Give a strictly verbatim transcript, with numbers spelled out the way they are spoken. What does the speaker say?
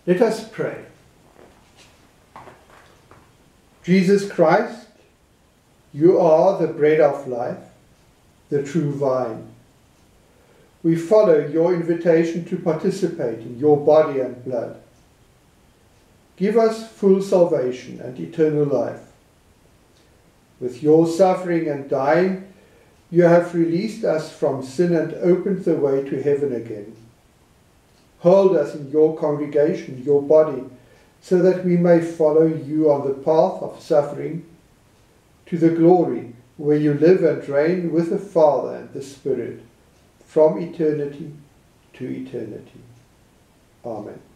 Let us pray. Jesus Christ, you are the bread of life, the true vine. We follow your invitation to participate in your body and blood. Give us full salvation and eternal life. With your suffering and dying, you have released us from sin and opened the way to heaven again. Hold us in your congregation, your body, so that we may follow you on the path of suffering to the glory where you live and reign with the Father and the Spirit, from eternity to eternity. Amen.